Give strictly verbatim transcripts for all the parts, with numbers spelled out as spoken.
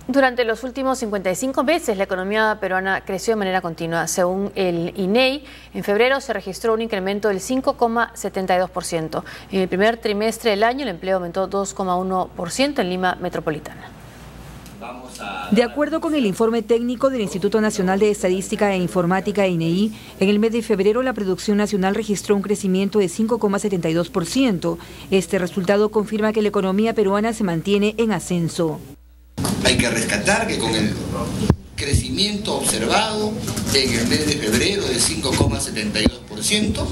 Durante los últimos cincuenta y cinco meses, la economía peruana creció de manera continua. Según el I N E I, en febrero se registró un incremento del cinco coma setenta y dos por ciento. En el primer trimestre del año, el empleo aumentó dos coma uno por ciento en Lima metropolitana. De acuerdo con el informe técnico del Instituto Nacional de Estadística e Informática, I N E I, en el mes de febrero la producción nacional registró un crecimiento de cinco coma setenta y dos por ciento. Este resultado confirma que la economía peruana se mantiene en ascenso. Hay que rescatar que con el crecimiento observado en el mes de febrero de cinco coma setenta y dos por ciento,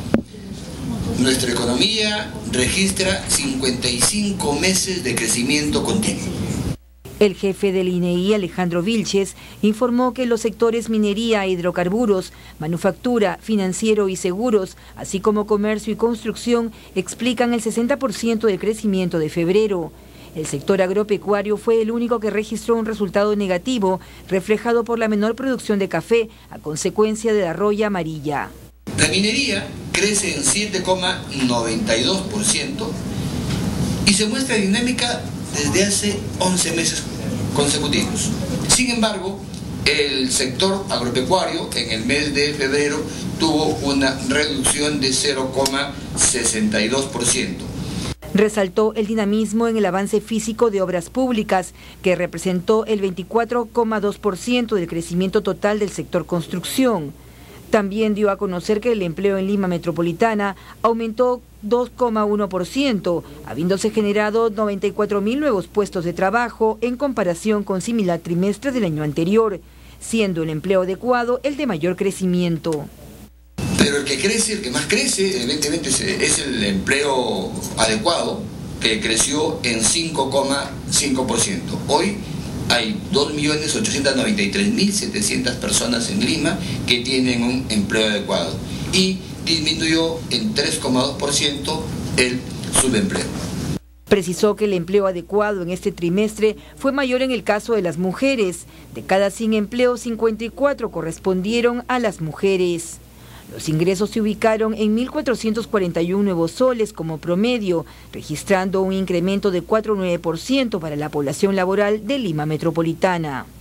nuestra economía registra cincuenta y cinco meses de crecimiento continuo. El jefe del I N E I, Alejandro Vilches, informó que los sectores minería, hidrocarburos, manufactura, financiero y seguros, así como comercio y construcción, explican el sesenta por ciento del crecimiento de febrero. El sector agropecuario fue el único que registró un resultado negativo, reflejado por la menor producción de café a consecuencia de la roya amarilla. La minería crece en siete coma noventa y dos por ciento y se muestra dinámica desde hace once meses consecutivos. Sin embargo, el sector agropecuario en el mes de febrero tuvo una reducción de cero coma sesenta y dos por ciento. Resaltó el dinamismo en el avance físico de obras públicas, que representó el veinticuatro coma dos por ciento del crecimiento total del sector construcción. También dio a conocer que el empleo en Lima metropolitana aumentó dos coma uno por ciento, habiéndose generado noventa y cuatro mil nuevos puestos de trabajo en comparación con similar trimestre del año anterior, siendo el empleo adecuado el de mayor crecimiento. Pero el que crece, el que más crece, evidentemente es el empleo adecuado, que creció en cinco coma cinco por ciento. Hoy hay dos millones ochocientos noventa y tres mil setecientas personas en Lima que tienen un empleo adecuado y disminuyó en tres coma dos por ciento el subempleo. Precisó que el empleo adecuado en este trimestre fue mayor en el caso de las mujeres. De cada cien empleos, cincuenta y cuatro correspondieron a las mujeres. Los ingresos se ubicaron en mil cuatrocientos cuarenta y uno nuevos soles como promedio, registrando un incremento de cuatro coma nueve por ciento para la población laboral de Lima metropolitana.